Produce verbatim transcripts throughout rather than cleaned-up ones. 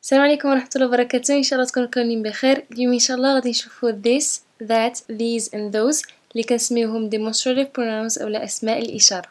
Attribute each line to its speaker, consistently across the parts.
Speaker 1: السلام عليكم ورحمة الله وبركاته. إن شاء الله تكونوا كاملين بخير. اليوم إن شاء الله غادي نشوفوا this, that, these and those اللي كنسميوهم demonstrative pronouns أولا أسماء الإشارة.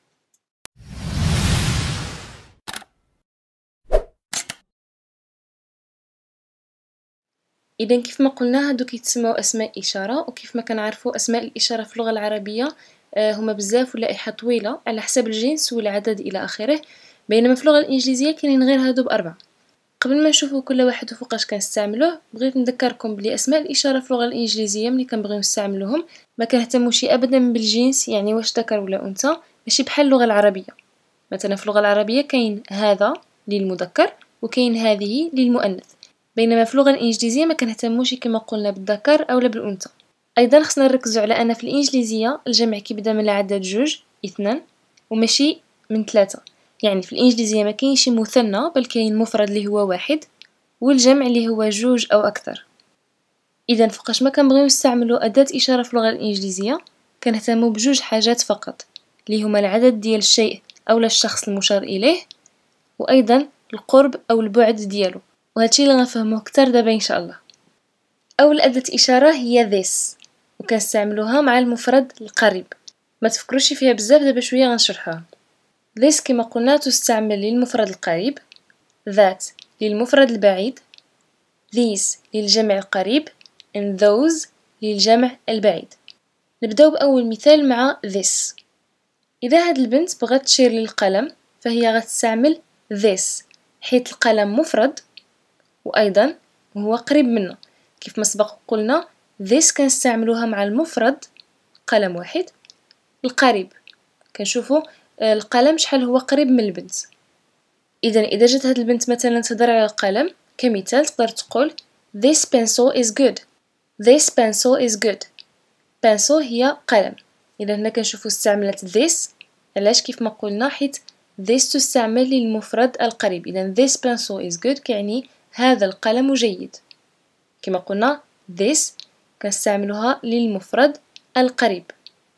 Speaker 1: إذا كيف ما قلنا هادو كيتسموا أسماء إشارة، وكيف ما كنعرفوا أسماء الإشارة في اللغة العربية هما بزاف ولائحة طويلة على حسب الجنس والعدد إلى آخره، بينما في اللغة الإنجليزية كاينين غير هادو بأربعة. قبل ما نشوفوا كل واحد وفوقاش كنستعملوه، بغيت نذكركم بلي اسماء الاشاره في اللغه الانجليزيه ملي كنبغيو نستعملوهم ما كنهتموش ابدا بالجنس، يعني واش ذكر ولا انثى، ماشي بحال اللغه العربيه. مثلا في اللغه العربيه كاين هذا للمذكر وكاين هذه للمؤنث، بينما في اللغه الانجليزيه ما كنهتموش كما قلنا بالذكر اولا بالانثى. ايضا خصنا نركزوا على ان في الانجليزيه الجمع كيبدا من العدد جوج اثنان وماشي من ثلاثه. يعني في الإنجليزية ما كاينش مثنى بل كاين مفرد اللي هو واحد والجمع اللي هو جوج أو أكثر. إذا فوقاش ما كنبغيو نستعملوا أداة إشارة في اللغة الإنجليزية كنهتمو بجوج حاجات فقط، اللي هما العدد ديال الشيء أو الشخص المشار إليه، وأيضا القرب أو البعد ديالو، وهادشي اللي غنفهموه أكثر دابا إن شاء الله. أول أداة إشارة هي this، وكنستعملوها مع المفرد القريب. ما تفكروش فيها بزاف، دابا شوية غنشرحها. this كما قلنا تستعمل للمفرد القريب، that للمفرد البعيد، these للجمع القريب and those للجمع البعيد. نبداو بأول مثال مع this. إذا هاد البنت بغات تشير للقلم فهي غتستعمل this، حيث القلم مفرد وأيضا هو قريب منه. كيف ما سبق قلنا this كنستعملوها مع المفرد قلم واحد القريب، كنشوفوا القلم شحال هو قريب من البنت. إذا إذا جات هاد البنت مثلا تهضر على القلم كمثال تقدر تقول this pencil is good. this pencil is good. pencil هي قلم. إذا هنا كنشوفوا استعملت this، علاش؟ كيف ما قلنا حيت this تستعمل للمفرد القريب. إذا this pencil is good كيعني هذا القلم جيد. كما قلنا this كنستعملوها للمفرد القريب.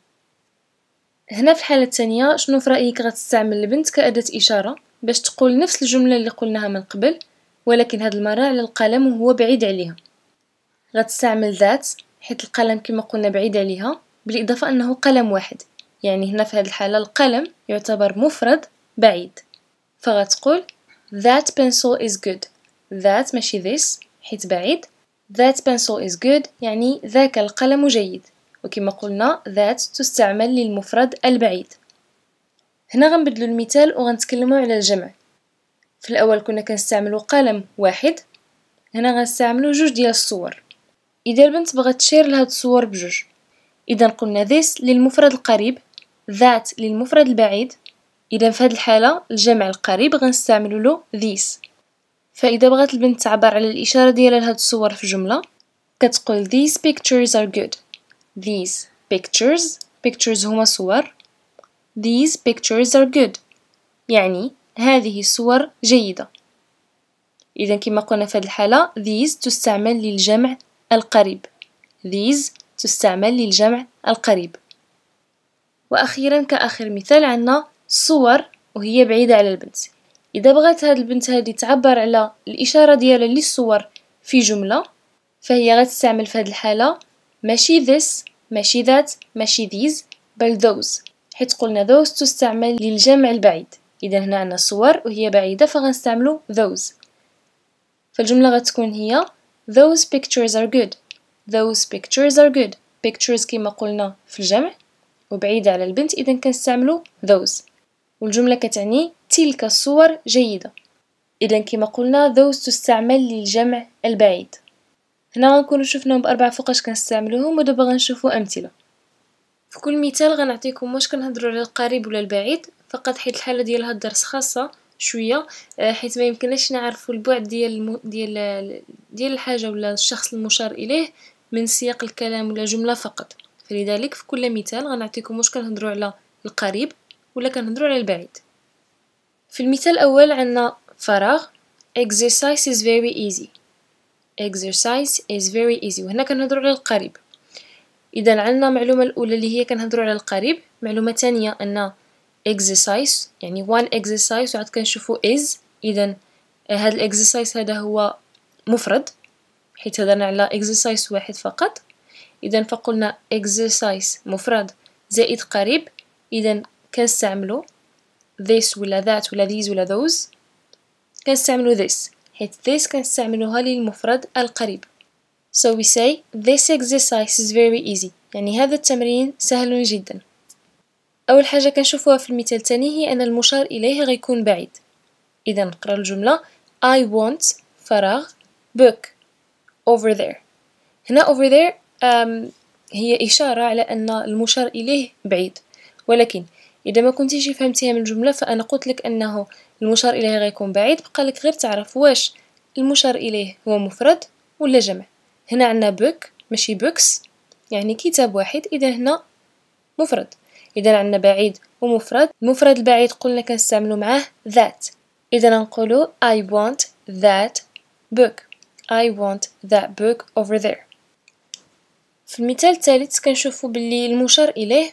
Speaker 1: هنا في الحالة الثانية شنو في رأيك غتستعمل البنت كأداة إشارة باش تقول نفس الجملة اللي قلناها من قبل، ولكن هاد المرة على القلم وهو بعيد عليها. غتستعمل that حيت القلم كما قلنا بعيد عليها، بالإضافة أنه قلم واحد، يعني هنا في هاد الحالة القلم يعتبر مفرد بعيد، فغتقول that pencil is good. that ماشي this حيت بعيد. that pencil is good يعني ذاك القلم جيد، وكما قلنا that تستعمل للمفرد البعيد. هنا غنبدلو المثال وغنتكلمو على الجمع. في الأول كنا كنستعملو قلم واحد، هنا غنستعملو جوج ديال الصور. إذا البنت بغات تشير لهاد الصور بجوج، إذا قلنا this للمفرد القريب that للمفرد البعيد. إذا في هاد الحالة الجمع القريب غنستعملو له these. فإذا بغات البنت تعبر على الإشارة ديالها لهاد الصور في جملة كتقول these pictures are good. these pictures pictures هما صور. these pictures are good يعني هذه الصور جيدة. إذا كما قلنا في هذه الحالة these تستعمل للجمع القريب. these تستعمل للجمع القريب. وأخيرا كآخر مثال عندنا صور وهي بعيدة على البنت. إذا بغات هاد البنت هذه تعبر على الإشارة ديالها للصور في جملة فهي غتستعمل في هذه الحالة ماشي this ماشي that ماشي these بل those، حيت قلنا those تستعمل للجمع البعيد. إذا هنا عندنا صور وهي بعيدة فغنستعملو those. فالجملة غتكون هي those pictures are good. those pictures are good. pictures كما قلنا في الجمع وبعيدة على البنت، إذا كنستعملو those، والجملة كتعني تلك الصور جيدة. إذا كما قلنا those تستعمل للجمع البعيد. هنا غنكونو شفناهم بأربعة فوقاش كنستعملوهم، ودابا غنشوفو أمثلة. في كل مثال غنعطيكم واش كنهضروا على القريب ولا البعيد فقط، حيت الحالة ديال هاد الدرس خاصة شويه، حيت ما يمكنناش نعرفوا البعد ديال الم... ديال ديال الحاجه ولا الشخص المشار اليه من سياق الكلام ولا جمله فقط. فلذلك في كل مثال غنعطيكم واش كنهضروا على القريب ولا كنهضروا على البعيد. في المثال الاول عندنا فراغ. exercise is very easy. exercise is very easy وهنا كنهضروا على القريب. اذا عندنا المعلومه الاولى اللي هي كنهضروا على القريب. معلومه ثانيه ان exercise يعني one exercise وعاد كنشوفوا is. اذا هذا الإكزرسايز هذا هو مفرد حيث هدرنا على إكزرسايز واحد فقط. إذا فقلنا إكزرسايز مفرد زائد قريب، إذا كنستعملو this ولا that ولا these ولا those. كنستعملو this حيث this كنستعملوها للمفرد القريب. So we say this exercise is very easy، يعني هذا التمرين سهل جدا. أول حاجة كنشوفوها في المثال الثاني هي أن المشار إليه غيكون بعيد. إذا نقرأ الجملة I want فراغ book over there. هنا over there um, هي إشارة على أن المشار إليه بعيد، ولكن إذا ما كنتيش فهمتيها من الجملة فأنا قلت لك أنه المشار إليه غيكون بعيد، بقى لك غير تعرف واش المشار إليه هو مفرد ولا جمع. هنا عندنا book ماشي books، يعني كتاب واحد، إذا هنا مفرد. إذا عندنا بعيد ومفرد. المفرد البعيد قلنا كنستعملو معاه that، إذا نقولو I want that book. I want that book over there. في المثال الثالث كنشوفو باللي المشار إليه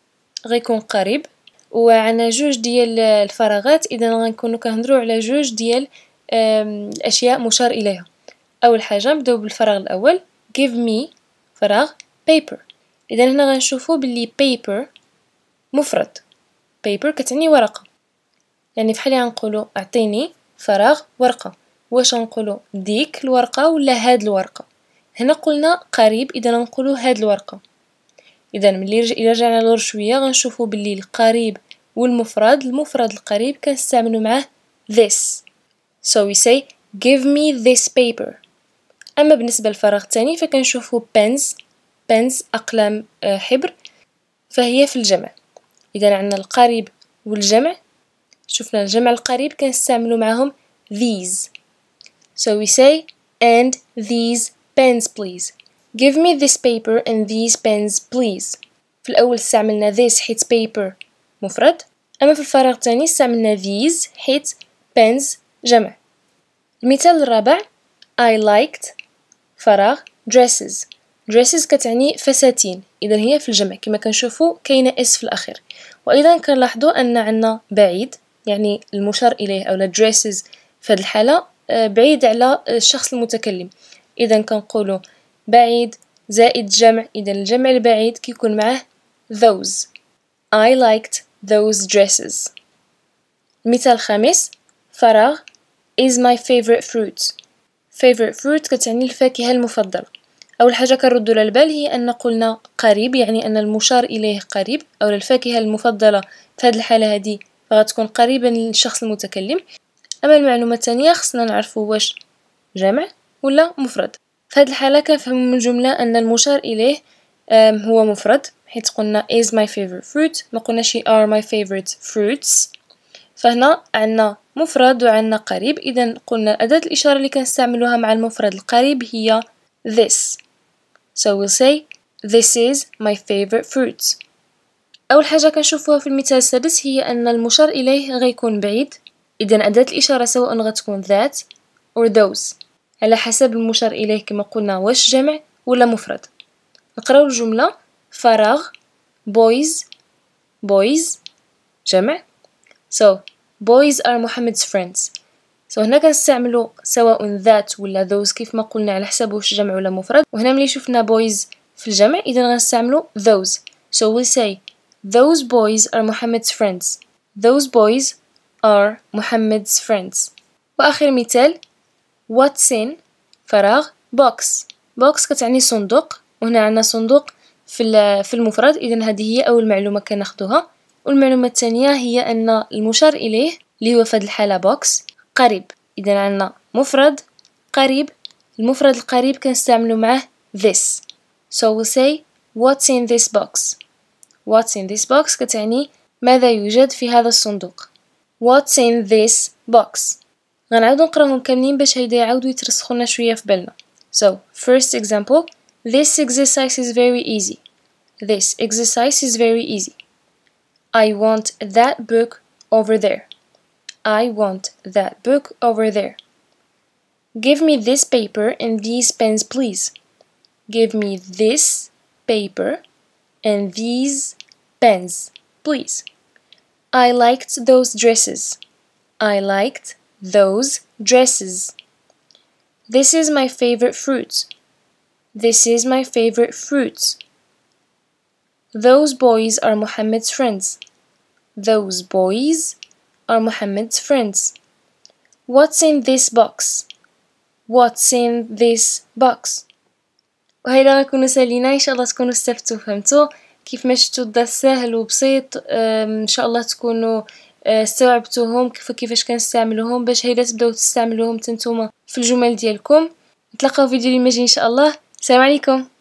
Speaker 1: غيكون قريب، وعنا جوج ديال الفراغات، إذا غنكونو كنهضرو على جوج ديال الأشياء مشار إليها. أول حاجة نبداو بالفراغ الأول give me فراغ paper. إذا هنا غنشوفو باللي paper مفرد، paper كتعني ورقة، يعني بحال غنقولو أعطيني فراغ ورقة. واش غنقولو ديك الورقة ولا هاد الورقة؟ هنا قلنا قريب، إذا نقولو هاد الورقة. إذا ملي رجع رجعنا لور شوية غنشوفو باللي القريب والمفرد، المفرد القريب كنستعملو معاه this. So we say give me this paper. أما بالنسبة للفراغ الثاني فكنشوفو pens pens أقلام حبر، فهي في الجمع. إذا عندنا القريب والجمع، شفنا الجمع القريب كنستعملو معاهم these. So we say and these pens please. Give me this paper and these pens please. في الأول استعملنا this حيت paper مفرد، أما في الفراغ الثاني استعملنا these حيت pens جمع. المثال الرابع I liked فراغ dresses. dresses كتعني فساتين، إذا هي في الجمع كما كنشوفو كاينة اس في الأخير. وأيضا كنلاحظو أن عندنا بعيد، يعني المشار إليه أو dresses في هذه الحالة بعيد على الشخص المتكلم، إذا كنقولو بعيد زائد جمع، إذا الجمع البعيد كيكون معه those. I liked those dresses. المثال الخامس فراغ is my favorite fruit. favorite fruit كتعني الفاكهة المفضلة. أول حاجة كنردو للبال هي أن قلنا قريب، يعني أن المشار إليه قريب، أو الفاكهة المفضلة في هذه الحالة هذه فغتكون قريبا للشخص المتكلم. أما المعلومة الثانية خصنا نعرفو واش جمع ولا مفرد. في هذه الحالة كنفهمو من الجملة أن المشار إليه هو مفرد، حيت قلنا is my favorite fruit، ما قلناش are my favorite fruits. فهنا عندنا مفرد وعندنا قريب، إذا قلنا أداة الإشارة اللي كنستعملوها مع المفرد القريب هي this. So we'll say this is my favorite fruit. أول حاجة كنشوفوها في المثال السادس هي أن المشار إليه غيكون بعيد، إذا أداة الإشارة سواء غتكون that or those على حسب المشار إليه كما قلنا واش جمع ولا مفرد. نقراو الجملة فراغ boys boys جمع. So boys are Muhammad's friends. So هنا كنستعملو سواء that ولا those كيف ما قلنا على حسب واش جمع ولا مفرد. وهنا ملي شفنا boys في الجمع إذا غنستعملو those. So we say those boys are Muhammad's friends. Those boys are Muhammad's friends. وآخر مثال what's in فراغ box. box كتعني صندوق، وهنا عندنا صندوق في في المفرد، إذا هذه هي أول معلومة كناخدوها. والمعلومة الثانية هي أن المشار إليه اللي هو في هذه الحالة box قريب، إذا عندنا مفرد قريب، المفرد القريب كنستعملو معاه this. So we'll say what's in this box. What's in this box كتعني ماذا يوجد في هذا الصندوق. What's in this box. غنعاودو نقراهم كاملين باش هيدا يعاودو يترسخونا شوية في بالنا. So first example, this exercise is very easy. This exercise is very easy. I want that book over there. I want that book over there. Give me this paper and these pens please. Give me this paper and these pens please. I liked those dresses. I liked those dresses. This is my favorite fruit. This is my favorite fruit. Those boys are Muhammad's friends. Those boys are Muhammad's friends. What's in this box? What's in this box? وهيدا غنكونو سالينا. إن شاء الله تكونوا استفدتوا وفهمتوا. كيف ما شفتوا الدرس سهل وبسيط. إن شاء الله تكونوا استوعبتوهم كيف كيفاش كنستعملوهم باش هيدا تبداو تستعملوهم تنتوما في الجمل ديالكم. نتلاقاو في فيديو اللي ماجي إن شاء الله. السلام عليكم.